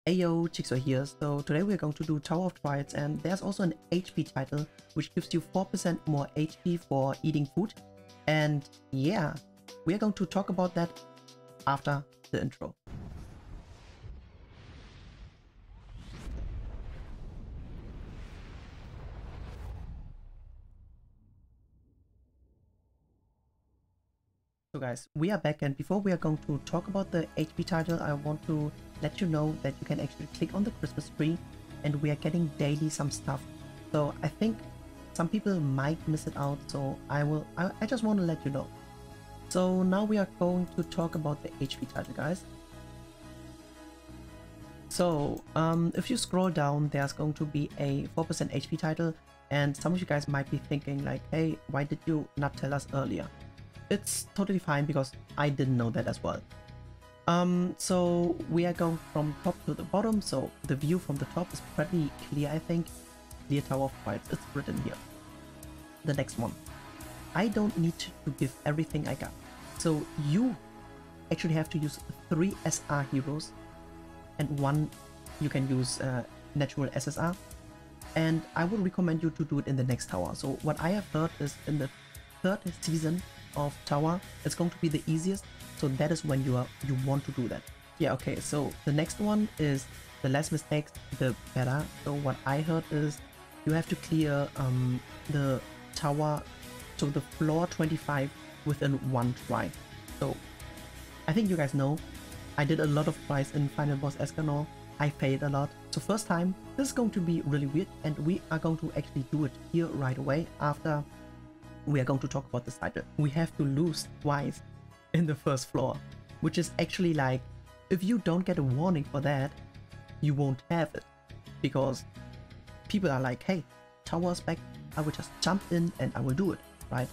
Ayo, Jigsaw here. So today we're going to do Tower of Triads, and there's also an HP title which gives you 4% more HP for eating food. And yeah, we're going to talk about that after the intro. So guys, we are back, and before we are going to talk about the HP title, I want to let you know that you can actually click on the Christmas tree and we are getting daily some stuff. So I think some people might miss it out, so I just want to let you know. So now we are going to talk about the HP title, guys. So if you scroll down, there's going to be a 4% HP title, and some of you guys might be thinking like, hey, why did you not tell us earlier? It's totally fine because I didn't know that as well. So we are going from top to the bottom, so the view from the top is pretty clear, I think. Clear Tower of Triads, it's written here. The next one. I don't need to give everything I got. So you actually have to use 3 SR heroes and 1 you can use natural SSR. And I would recommend you to do it in the next tower. So what I have heard is in the 3rd season of Tower, it's going to be the easiest, so that is when you want to do that. Yeah, okay, so the next one is the less mistakes the better. So what I heard is you have to clear the tower to the floor 25 within 1 try. So I think you guys know I did a lot of tries in Final Boss Escanor. I failed a lot, so first time this is going to be really weird, and we are going to actually do it here right away after we are going to talk about this title. We have to lose twice in the first floor, which is actually like, if you don't get a warning for that, you won't have it. Because people are like, hey, tower's back, I will just jump in and I will do it, right?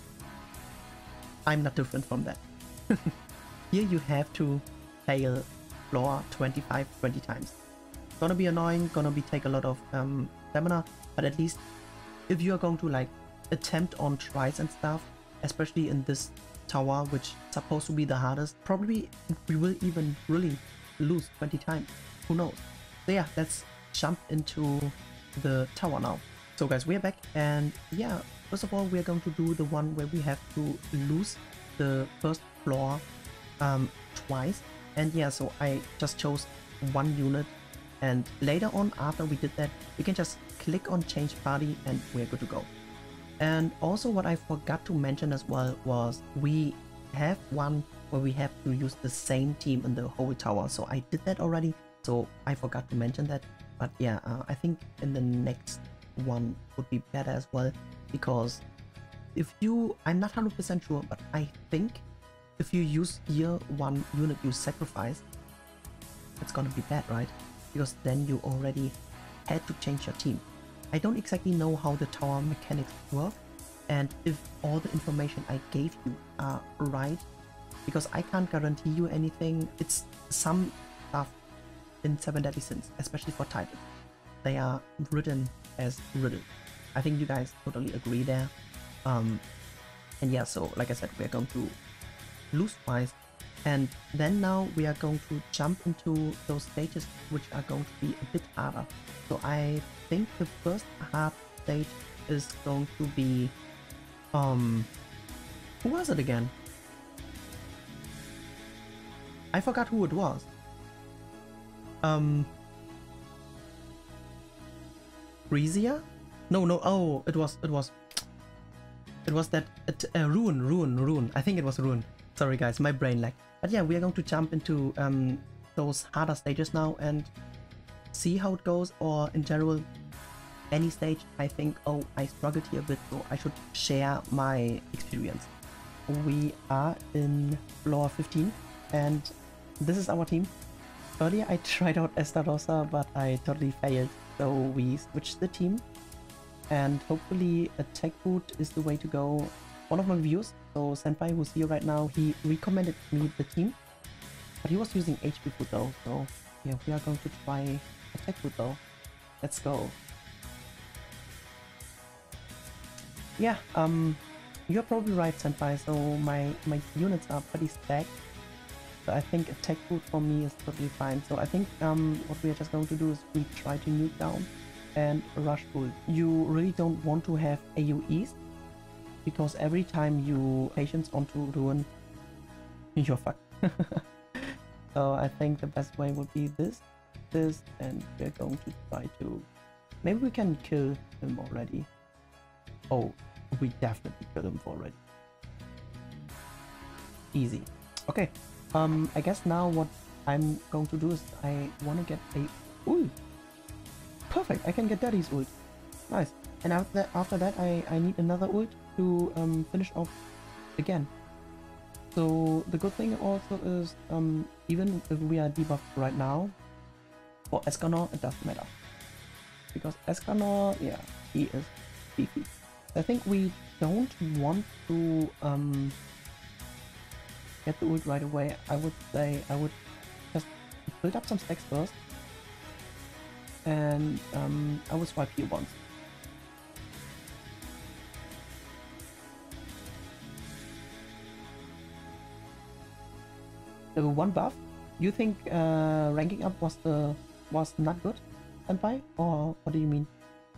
I'm not different from that. Here you have to fail floor 25 20 times. Gonna be annoying, gonna be take a lot of stamina, but at least if you are going to like attempt on tries and stuff, especially in this tower, which is supposed to be the hardest, probably we will even really lose 20 times, who knows. So yeah, let's jump into the tower now. So guys, we are back, and yeah, first of all we are going to do the one where we have to lose the first floor twice. And yeah, so I just chose 1 unit, and later on after we did that, we can just click on change party and we're good to go. And also what I forgot to mention as well was we have one where we have to use the same team in the whole tower. So I did that already, so I forgot to mention that. But yeah, I think in the next one would be better as well, because if you, I'm not 100% sure, but I think if you use here 1 unit you sacrifice, it's gonna be bad, right? Because then you already had to change your team. I don't exactly know how the tower mechanics work and if all the information I gave you are right, because I can't guarantee you anything. It's some stuff in 7 Deadly Sins, especially for titles, they are written as riddle. I think you guys totally agree there. And yeah, so like I said, we are going to lose twice, and then now we are going to jump into those stages which are going to be a bit harder. So I think the first hard stage is going to be who was it again? I forgot who it was. Frisia? No, oh, it was that Ruin. I think it was Ruin. Sorry guys, my brain lagged. But yeah, we are going to jump into those harder stages now and see how it goes, or in general any stage. I think, oh, I struggled here a bit, so I should share my experience. We are in floor 15 and this is our team. Earlier I tried out Estarossa, but I totally failed, so we switched the team, and hopefully attack boot is the way to go. One of my viewers, so Senpai, who's here right now, he recommended me the team, but he was using HP food though, so yeah, we are going to try attack food though. Let's go. Yeah, you're probably right, Senpai, so my units are pretty stacked, So I think attack route for me is totally fine. So I think what we are just going to do is we try to nuke down and rush ult. You really don't want to have AoEs, because every time you patience onto Ruin, you're fucked. So I think the best way would be this, and we're going to try to... Maybe we can kill him already. Oh, we definitely killed him already. Easy. Okay, I guess now what I'm going to do is I want to get a ult. Perfect, I can get Daddy's ult. Nice. And after that I need another ult to finish off again. So the good thing also is, even if we are debuffed right now, for Escanor it doesn't matter. Because Escanor, yeah, he is beefy. I think we don't want to get the ult right away. I would say I would just build up some stacks first, and I will swipe here once. Level 1 buff. You think ranking up was not good, Senpai? Or what do you mean?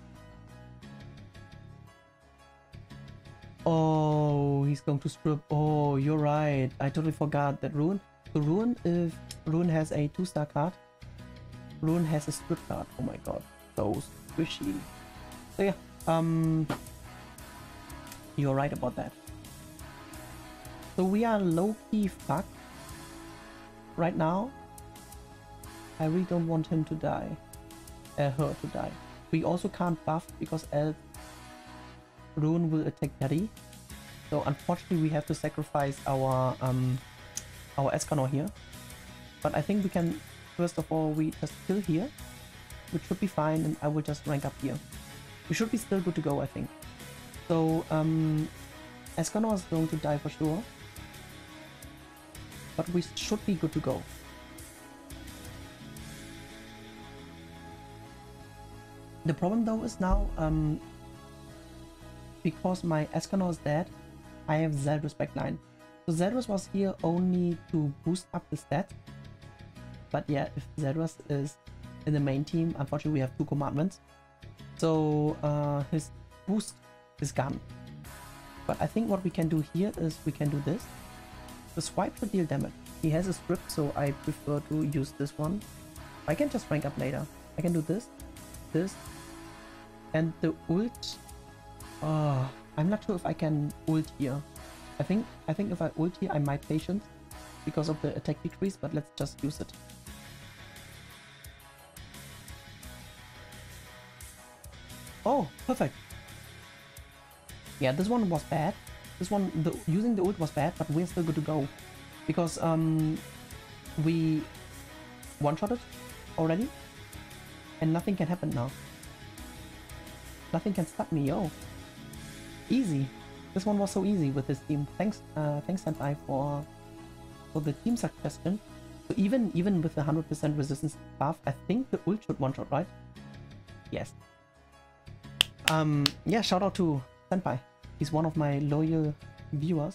Oh, he's going to strip. Oh, you're right. I totally forgot that Ruin. So Ruin, if Ruin has a 2-star card, Ruin has a strip card. Oh my god, so squishy. So yeah, you're right about that. So we are low-key fucked right now. I really don't want him to die, her to die. We also can't buff because else Ruin will attack Daddy. So unfortunately we have to sacrifice our Escanor here. But I think we can, first of all, we just kill here, which should be fine, and I will just rank up here. We should be still good to go, I think. So Escanor is going to die for sure, but we should be good to go. The problem though is now, because my Escanor is dead, I have Zeldris backline. So Zeldris was here only to boost up the stats. But yeah, if Zeldris is in the main team, unfortunately we have 2 commandments. So his boost is gone. But I think what we can do here is we can do this. The swipe should deal damage. He has a script, so I prefer to use this one. I can just rank up later. I can do this, and the ult. I'm not sure if I can ult here. I think if I ult here I might patience because of the attack decrease, but let's just use it. Oh, perfect. Yeah, this one was bad. This one, using the ult was bad, but we're still good to go. Because we one-shotted already, and nothing can happen now. Nothing can stop me, yo. Easy. This one was so easy with this team. Thanks, thanks Senpai for the team suggestion. So even with the 100% resistance buff, I think the ult should one-shot, right? Yes. Yeah, shout out to Senpai. He's one of my loyal viewers.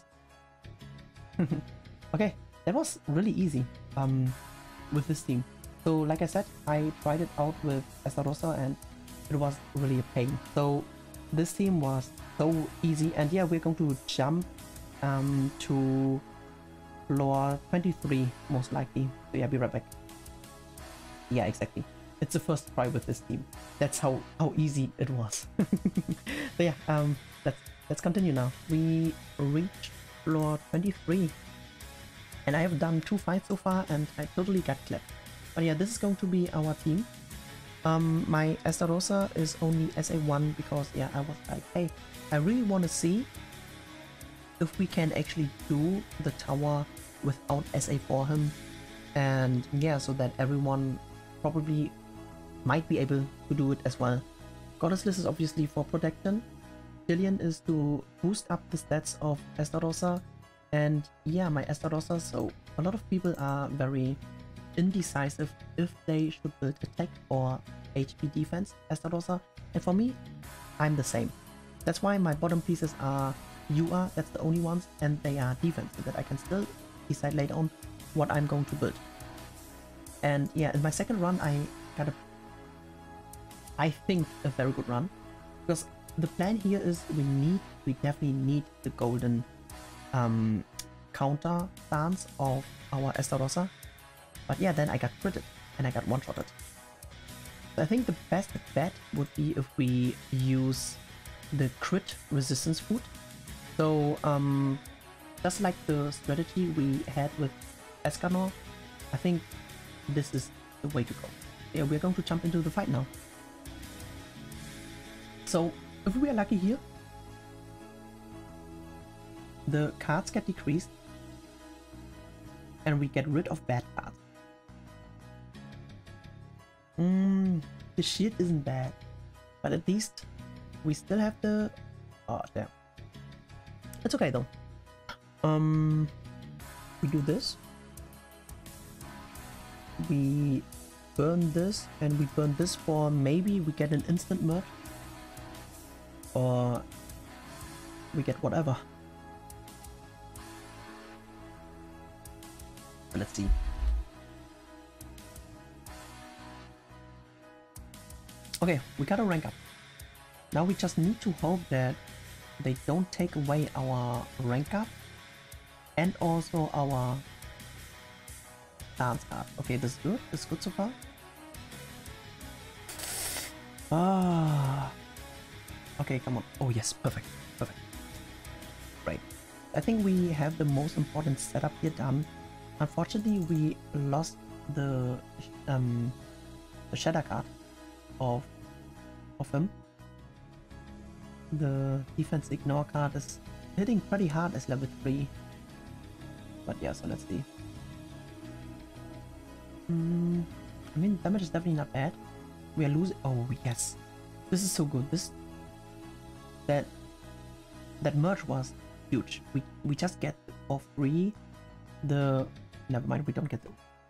Okay, that was really easy with this team. So like I said, I tried it out with Estarossa and it was really a pain. So this team was so easy, and yeah, we're going to jump to floor 23 most likely. So yeah, be right back. Yeah, exactly. It's the first try with this team. That's how easy it was. So yeah, let's continue now. We reached floor 23. And I have done 2 fights so far and I totally got clapped. But yeah, this is going to be our team. My Estarossa is only SA1 because yeah, I was like, hey, I really want to see if we can actually do the tower without SA for him. And yeah, so that everyone probably might be able to do it as well. Goddessliss is obviously for protection. Jillian is to boost up the stats of Estarossa. And yeah, my Estarossa, so a lot of people are very indecisive if they should build attack or HP defense Estarossa. And for me, I'm the same. That's why my bottom pieces are UR, that's the only ones, and they are defense, so that I can still decide later on what I'm going to build. And yeah, in my second run, I got I think a very good run, because the plan here is we definitely need the golden counter stance of our Estarossa. But yeah, then I got critted and I got one-shotted. So I think the best bet would be if we use the crit resistance food. So just like the strategy we had with Escanor, I think this is the way to go. Yeah, we're going to jump into the fight now. So if we are lucky here, the cards get decreased and we get rid of bad cards. The shield isn't bad, but at least we still have the... Oh, damn. It's okay though. We do this. We burn this, and we burn this for maybe we get an instant merge. Or we get whatever. Let's see. Okay, we got a rank up. Now we just need to hope that they don't take away our rank up and also our dance card. Okay, this is good. This is good so far. Ah. Okay, come on. Oh yes, perfect. Perfect. Right. I think we have the most important setup here done. Unfortunately, we lost the shadow card of him. The defense ignore card is hitting pretty hard as level 3. But yeah, so let's see. I mean, damage is definitely not bad. We are losing. Oh yes, this is so good. That merge was huge. We just get for free the... Never mind, we don't get the...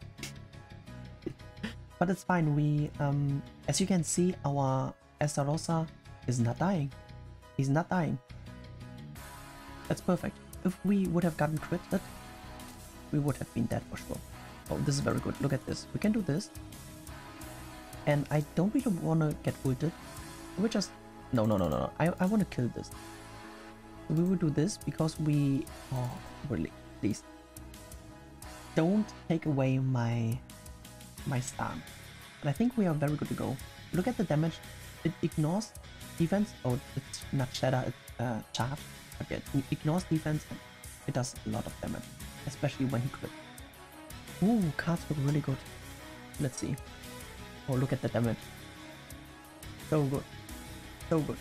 But it's fine. We as you can see, our Estarossa is not dying. He's not dying. That's perfect. If we would have gotten critted, we would have been dead for sure. Oh, this is very good. Look at this. We can do this. And I don't really want to get ulted. We just... No. I want to kill this. We will do this because we... Oh, really? Please. Don't take away my stun. And I think we are very good to go. Look at the damage. It ignores defense. Oh, it's not shatter, it's charge. But yeah, it ignores defense and it does a lot of damage. Especially when he crit. Ooh, cards look really good. Let's see. Oh, look at the damage. So good. So good.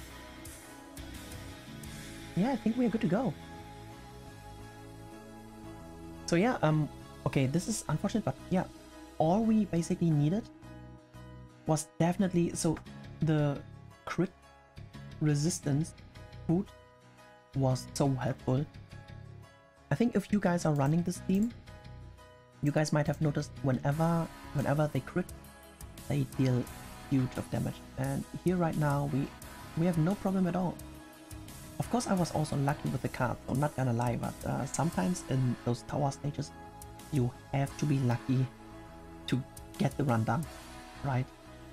Yeah, I think we're good to go. So yeah, okay, this is unfortunate, but yeah, all we basically needed was definitely, so the crit resistance food was so helpful. I think if you guys are running this team, you guys might have noticed whenever they crit, they deal huge of damage. And here right now, we have no problem at all. Of course, I was also lucky with the card, I'm not gonna lie, but sometimes in those tower stages, you have to be lucky to get the run done, right?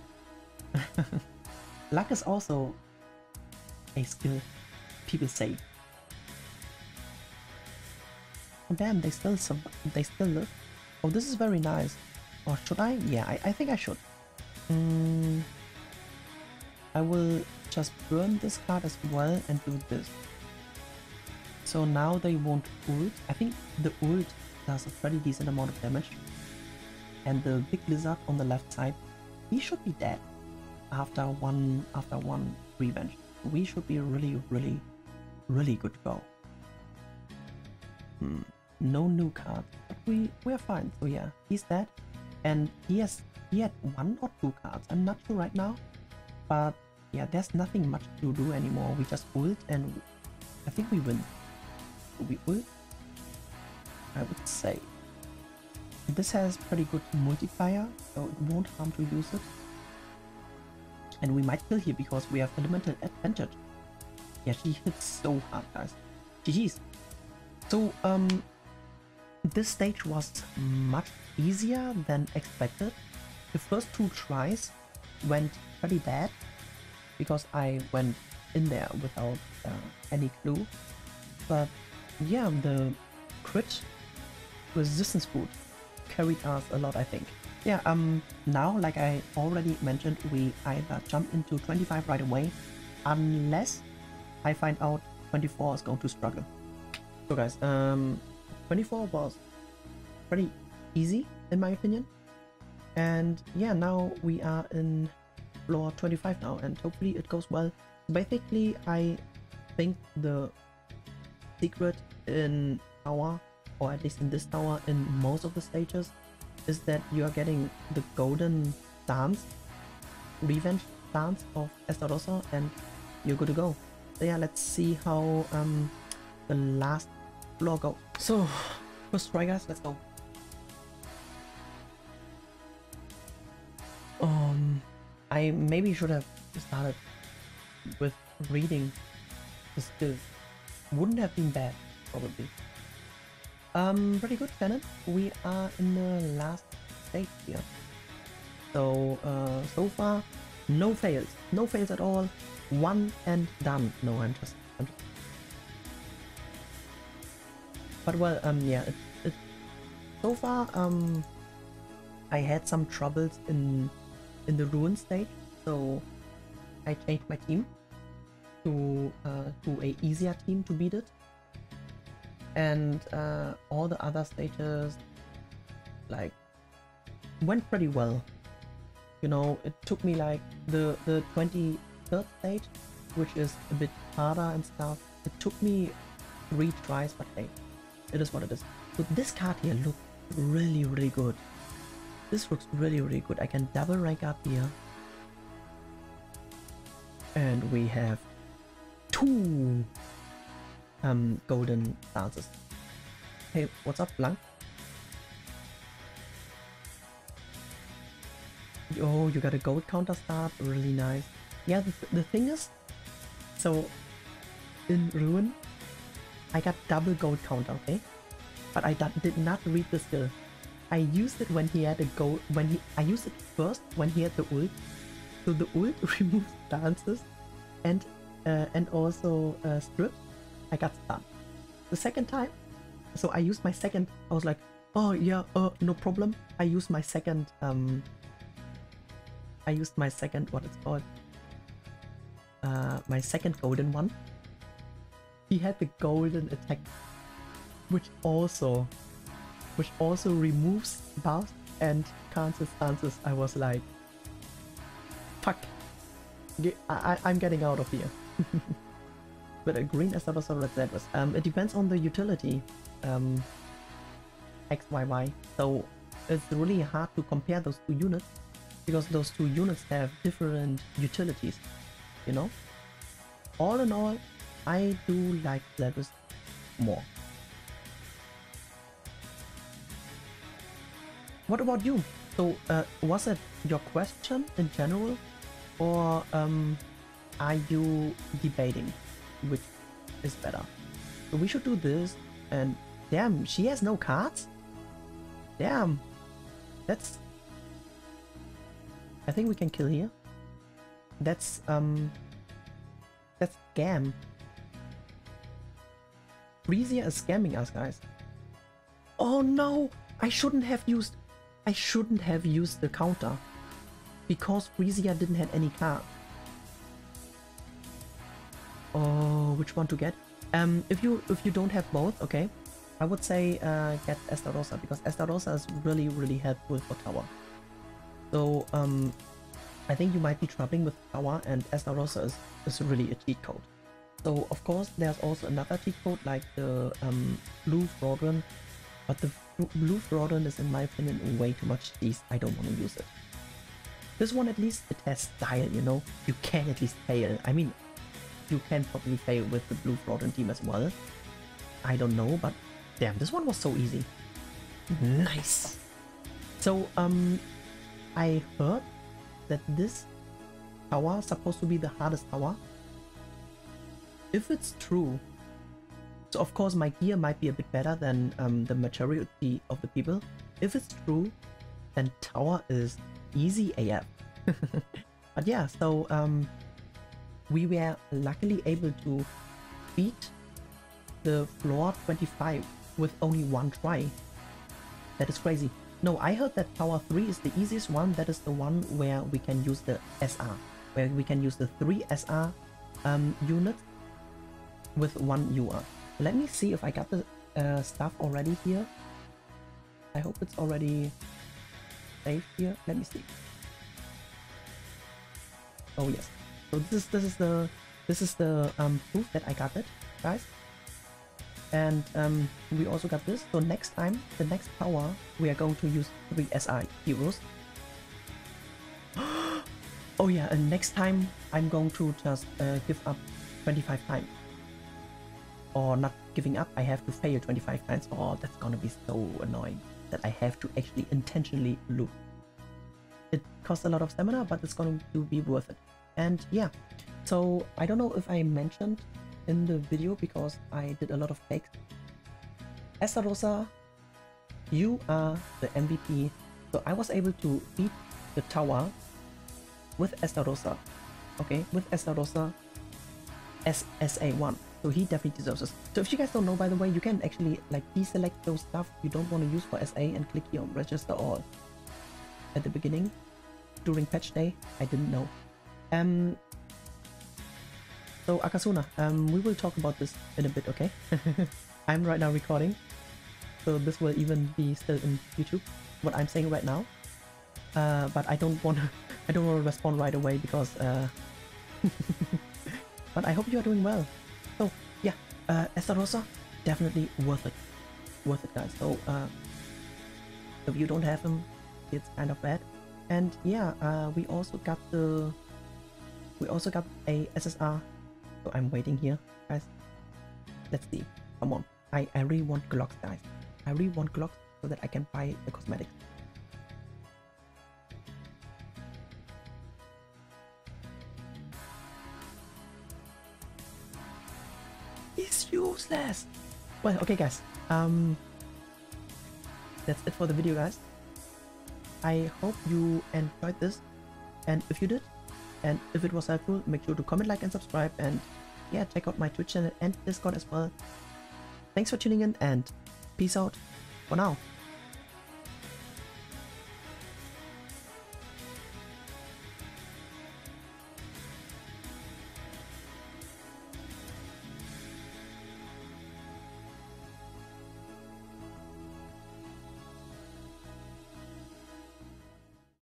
Luck is also a skill, people say. Oh, damn, they still live. Oh, this is very nice. Or should I? Yeah, I think I should. I will just burn this card as well and do this. So now they won't ult. I think the ult does a pretty decent amount of damage. And the big lizard on the left side, he should be dead after one revenge. We should be really good to go. No new card, but we're fine. So yeah, he's dead, and he had 1 or 2 cards. I'm not sure right now, but yeah, there's nothing much to do anymore. We just ult, and I think we win. Do we ult? I would say this has pretty good multiplier, so it won't harm to use it. And we might kill here because we have elemental advantage. Yeah, she hits so hard, guys. GG's. So this stage was much easier than expected. The first 2 tries went pretty bad because I went in there without any clue. But yeah, the crit resistance food carried us a lot, I think. Yeah, now, like I already mentioned, we either jump into 25 right away, unless I find out 24 is going to struggle. So guys, 24 was pretty easy in my opinion. And yeah, now we are in floor 25 now, and hopefully it goes well. Basically, I think the secret in tower, or at least in this tower, in most of the stages, is that you are getting the golden dance, revenge dance of Estarossa, and you're good to go. So yeah, let's see how the last floor goes. So, first try guys, let's go. I maybe should have started with reading the skills. Wouldn't have been bad, probably. Pretty good, Shannon. We are in the last stage here. So, so far, no fails. No fails at all. 1 and done. No, I'm just... But well, yeah, so far, I had some troubles in the ruin stage, so I changed my team to a easier team to beat it. And all the other stages, like, went pretty well. You know, it took me like the 23rd stage, which is a bit harder and stuff. It took me 3 tries, but hey, it is what it is. So this card here looks really, really good. This looks really, really good. I can double rank up here. And we have 2 golden dances. Hey, what's up, Blanc? Oh, you got a gold counter start. Really nice. Yeah, the thing is, so in Ruin, I got double gold counter, okay? But I did not read the skill. I used it when he had a gold. I used it first when he had the ult. So the ult removes dances and also strips. I got stunned. The second time, so I used my second. I was like, oh yeah, no problem. I used my second. What it's called. My second golden one. He had the golden attack, which also removes buffs and cancels stances. I was like, fuck, I'm getting out of here. But a green Estarossa red Zedras. It depends on the utility. XYY. So it's really hard to compare those 2 units, because those 2 units have different utilities, you know? All in all, I do like Zedras more. What about you? So, was it your question in general, or are you debating which is better? So we should do this, and damn, she has no cards? Damn, that's... I think we can kill here. That's scam. Freesia is scamming us, guys. Oh no, I shouldn't have used the counter, because Freesia didn't have any card. Oh, which one to get? If you don't have both, okay, I would say get Estarossa, because Estarossa is really, really helpful for tower. So I think you might be troubling with tower, and Estarossa is really a cheat code. So of course there's also another cheat code like the blue Fraudulent, but the blue Fraudulent is, in my opinion, way too much cheese. I don't want to use it. This one, at least it has style, you know, you can at least fail. I mean, you can probably fail with the blue Fraudulent team as well. I don't know, but damn, this one was so easy. Nice. So I heard that this tower is supposed to be the hardest tower. If it's true, So of course my gear might be a bit better than the majority of the people. If it's true, then tower is easy AF. But yeah, so we were luckily able to beat the floor 25 with only one try. That is crazy. No, I heard that tower 3 is the easiest one. That is the one where we can use the SR, where we can use the 3 SR units with 1 UR. Let me see if I got the stuff already here. I hope it's already saved here. Let me see. Oh yes. So this is the proof that I got it, guys. And we also got this. So next time, the next power, we are going to use 3 SR heroes. Oh yeah, and next time I'm going to just give up 25 times. Or not giving up, I have to fail 25 times. Oh, that's gonna be so annoying that I have to actually intentionally lose. It costs a lot of stamina, but it's going to be worth it. And yeah, so I don't know if I mentioned in the video because I did a lot of fakes. Estarossa, you are the MVP. So I was able to beat the tower with Estarossa. Okay, with Estarossa SA1. So he definitely deserves this. So if you guys don't know, by the way, you can actually like deselect those stuff you don't want to use for SA and click here on register all. At the beginning, during patch day, I didn't know. So Akasuna, we will talk about this in a bit, okay? I'm right now recording, so this will even be still in YouTube, what I'm saying right now. But I don't want to respond right away because but I hope you are doing well. So yeah, Estarossa, definitely worth it, guys. So if you don't have him, it's kind of bad. And yeah, we also got a SSR. So I'm waiting here, guys. Let's see. Come on. I really want Glocks, guys. I really want Glocks so that I can buy the cosmetics. He's useless. Well, okay, guys. That's it for the video, guys. I hope you enjoyed this, and if you did, and if it was helpful, make sure to comment, like, and subscribe, and yeah, check out my Twitch channel and Discord as well. Thanks for tuning in, and peace out for now.